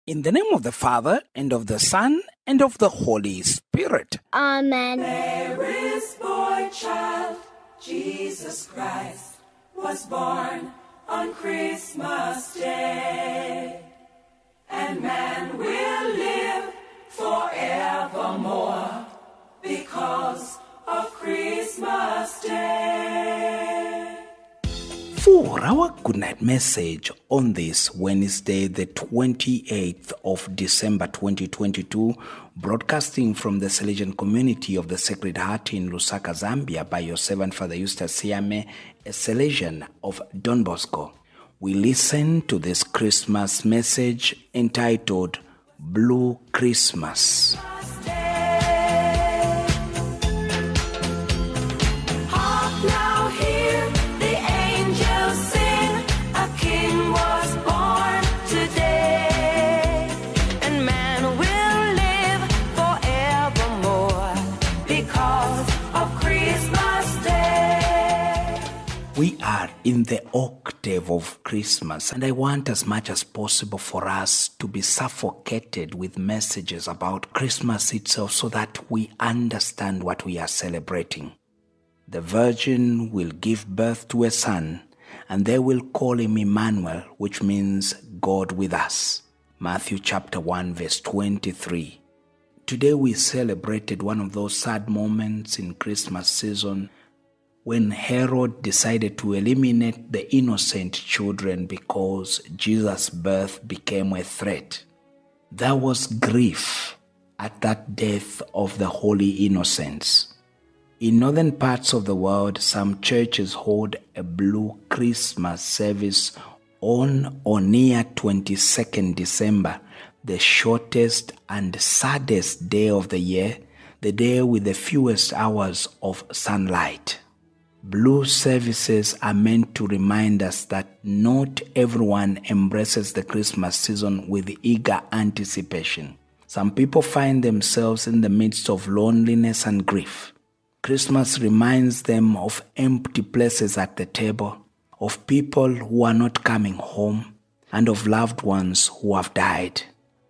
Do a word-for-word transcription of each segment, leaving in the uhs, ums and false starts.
In the name of the Father, and of the Son, and of the Holy Spirit. Amen. There is boy child, Jesus Christ, was born on Christmas Day. And man will live forevermore because of Christmas Day. For our good night message on this Wednesday, the twenty-eighth of December twenty twenty-two, broadcasting from the Salesian community of the Sacred Heart in Lusaka, Zambia, by your servant Father Eustace Siame, a Salesian of Don Bosco, we listen to this Christmas message entitled Blue Christmas. We are in the octave of Christmas, and I want as much as possible for us to be suffocated with messages about Christmas itself so that we understand what we are celebrating. The Virgin will give birth to a son, and they will call him Emmanuel, which means God with us. Matthew chapter one, verse twenty-three. Today we celebrated one of those sad moments in Christmas season when Herod decided to eliminate the innocent children because Jesus' birth became a threat. There was grief at that death of the holy innocents. In northern parts of the world, some churches hold a Blue Christmas service on or near twenty-second December, the shortest and saddest day of the year, the day with the fewest hours of sunlight. Blue services are meant to remind us that not everyone embraces the Christmas season with eager anticipation. Some people find themselves in the midst of loneliness and grief. Christmas reminds them of empty places at the table, of people who are not coming home, and of loved ones who have died.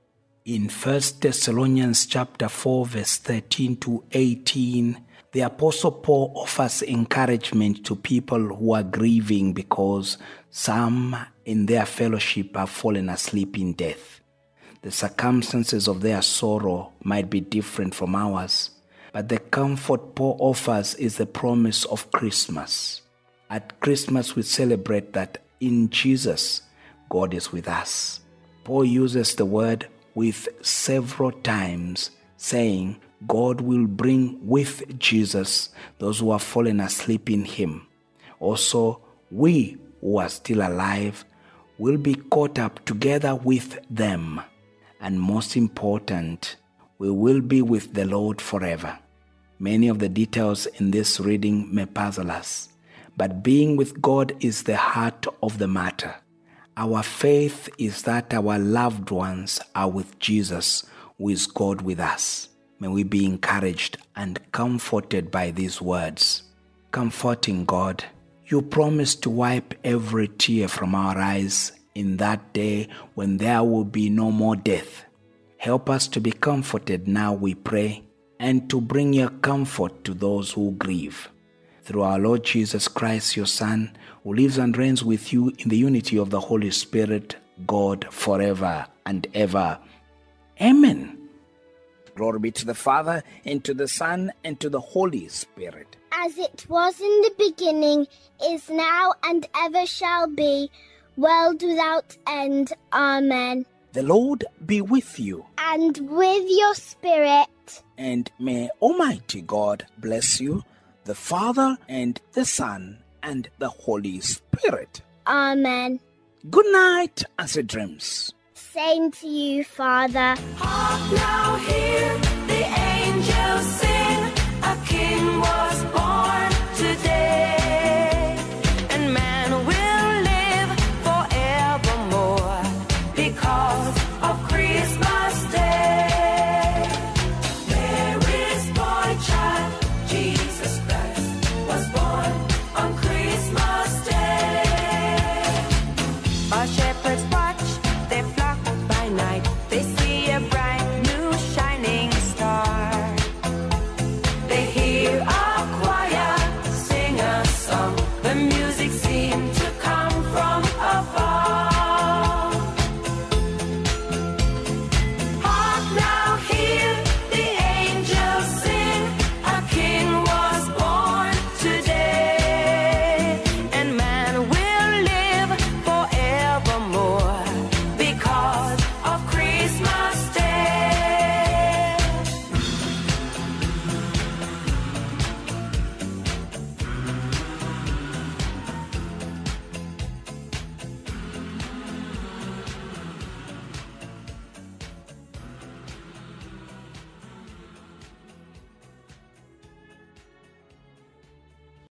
In First Thessalonians chapter four, verse thirteen to eighteen, the Apostle Paul offers encouragement to people who are grieving because some in their fellowship have fallen asleep in death. The circumstances of their sorrow might be different from ours, but the comfort Paul offers is the promise of Christmas. At Christmas, we celebrate that in Jesus, God is with us. Paul uses the word with several times, saying, God will bring with Jesus those who have fallen asleep in him. Also, we who are still alive will be caught up together with them. And most important, we will be with the Lord forever. Many of the details in this reading may puzzle us, but being with God is the heart of the matter. Our faith is that our loved ones are with Jesus, who is God with us. May we be encouraged and comforted by these words. Comforting God, you promise to wipe every tear from our eyes in that day when there will be no more death. Help us to be comforted now, we pray, and to bring your comfort to those who grieve. Through our Lord Jesus Christ, your Son, who lives and reigns with you in the unity of the Holy Spirit, God, forever and ever. Amen. Glory be to the Father, and to the Son, and to the Holy Spirit. As it was in the beginning, is now, and ever shall be, world without end. Amen. The Lord be with you. And with your spirit. And may Almighty God bless you, the Father, and the Son, and the Holy Spirit. Amen. Good night, and sweet dreams. Same to you, Father. Hark now, hear the angels sing, a king was